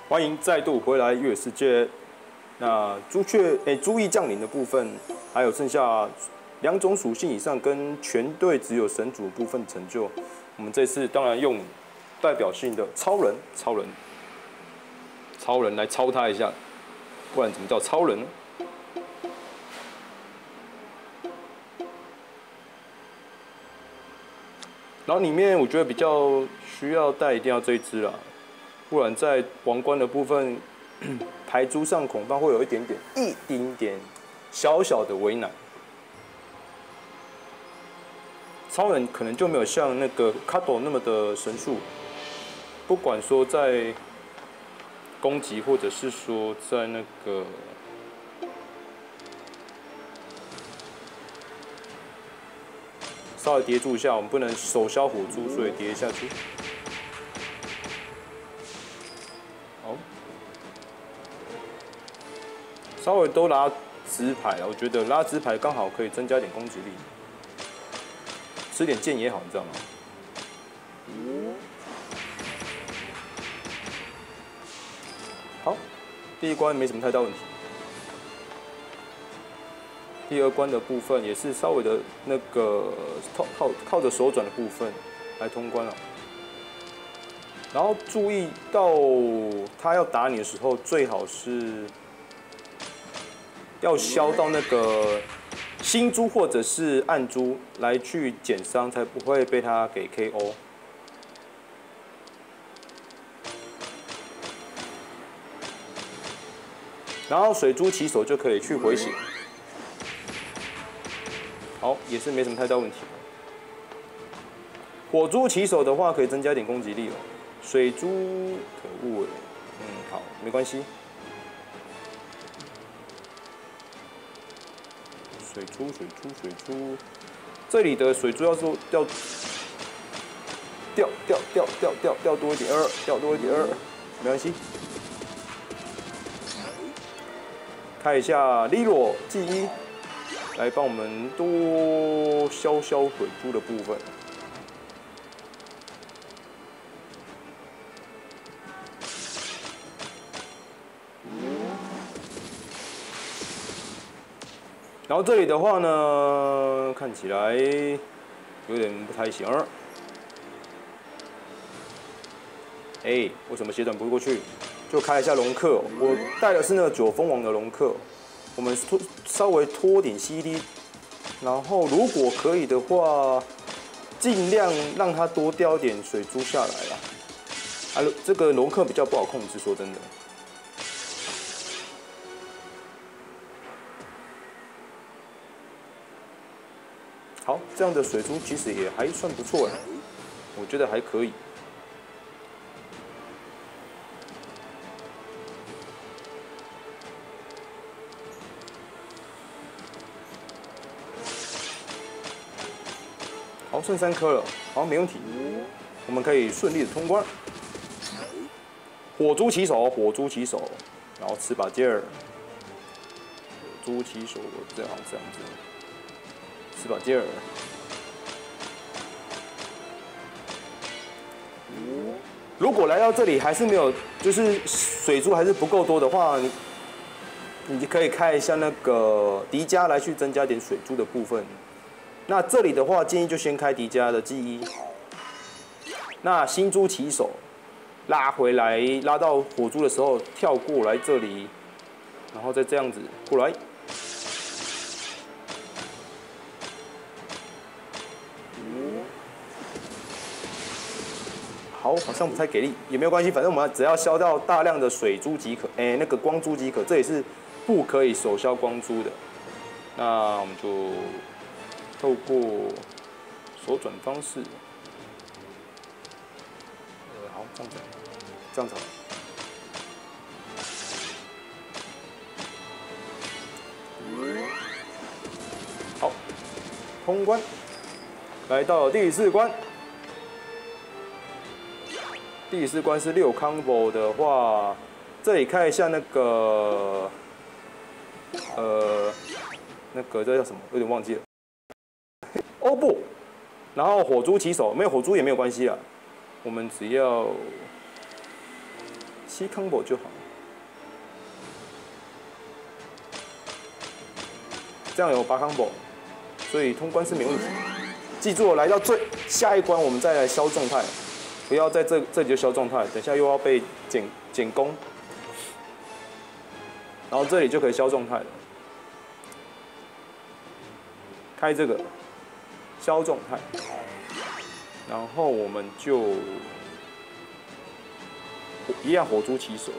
欢迎再度回来月世界。那朱意降临的部分，还有剩下2种属性以上跟全队只有神主部分成就。我们这次当然用代表性的超人来超他一下，不然怎么叫超人呢？然后里面我觉得比较需要带一定要这一只啦，不然在王冠的部分牌珠上恐怕会有一点点小小的为难。超人可能就没有像那个卡斗那么的神速，不管说在攻击或者是说在那个稍微叠住一下，我们不能手消火珠，所以叠下去。好，稍微都拉直牌了，我觉得拉直牌刚好可以增加点攻击力。吃点剑也好，你知道吗？好，第一关没什么太大问题。第2关的部分也是稍微的那个靠着手转的部分来通关了。然后注意到他要打你的时候，最好是要消到那个星珠或者是暗珠来去减伤，才不会被他给 KO。然后水珠起手就可以去回血，好，也是没什么太大问题。火珠起手的话可以增加一点攻击力哦，水珠可恶哎，好，没关系。水珠，这里的水珠要说掉多一点掉多一点没关系。看一下利罗记忆，来帮我们多消水珠的部分。然后这里的话呢，看起来有点不太行。为什么血转不过去？就开一下龙克，我带的是那个9风王的龙克，我们稍微拖点 CD， 然后如果可以的话，尽量让它多掉点水珠下来啦。这个龙克比较不好控制，说真的。好，这样的水珠其实也还算不错，我觉得还可以。好，剩3颗了，好，没问题，我们可以顺利的通关。火珠起手，然后吃把劲儿。火珠起手，这样子。吃把劲儿。如果来到这里还是没有，就是水珠还是不够多的话，你可以开一下那个迪迦来去增加点水珠的部分。那这里的话，建议就先开迪迦的记忆。那星珠起手，拉回来，拉到火珠的时候跳过来这里，然后再这样子过来。好像不太给力，也没有关系，反正我们只要消掉大量的水珠即可，那个光珠即可，这也是不可以手消光珠的。那我们就透过手转方式，好，这样子。好，通关，来到第4关。第4关是6 combo 的话，这里看一下那个，那个这叫什么？有点忘记了。欧布，然后火珠起手，没有火珠也没有关系啦，我们只要 7 combo 就好，这样有8 combo， 所以通关是没问题。记住，来到下一关，我们再来消状态，不要在这里就消状态，等下又要被减攻，然后这里就可以消状态了。开这个消状态，然后我们就一样火珠起手。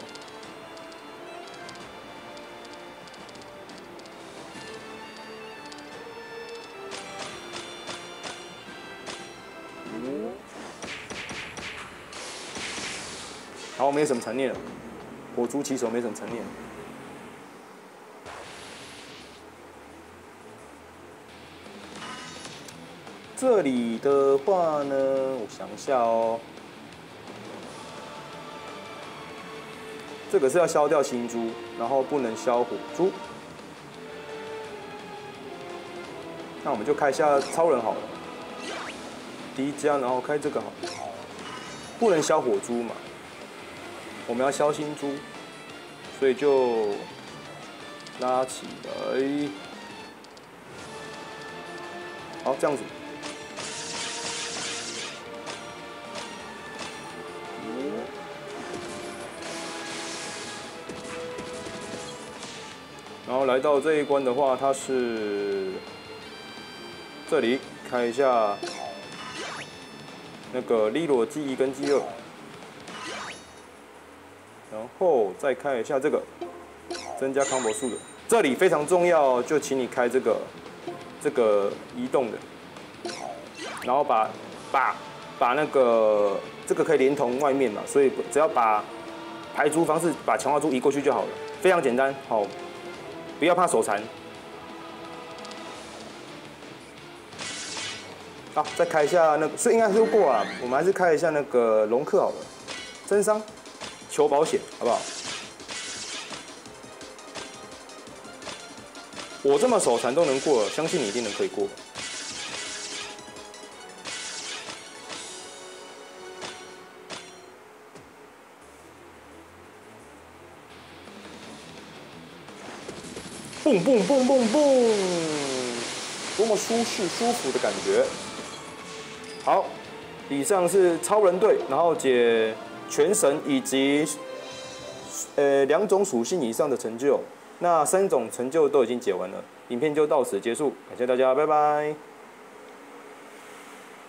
好，没什么残念了，火珠起手没什么残念。这里的话呢，我想一下哦，这个是要消掉星珠，然后不能消火珠。那我们就开一下超人好了，迪迦，然后开这个好了，不能消火珠嘛，我们要消星珠，所以就拉起来，好，这样子。然后来到这一关的话，它是这里开一下那个利罗G1跟G2，然后再开一下这个增加 combo 数的。这里非常重要，就请你开这个移动的，然后把那个这个可以连同外面嘛，所以只要把排珠方式把强化珠移过去就好了，非常简单，好。不要怕手残。好，再开一下那个，所以应该是过啊。我们还是开一下那个龙克好了，增伤，求保险，好不好？我这么手残都能过了，相信你一定能可以过。蹦蹦蹦蹦蹦，多么舒适舒服的感觉！好，以上是超人队，然后解全神以及2种属性以上的成就，那3种成就都已经解完了，影片就到此结束，感谢大家，拜拜。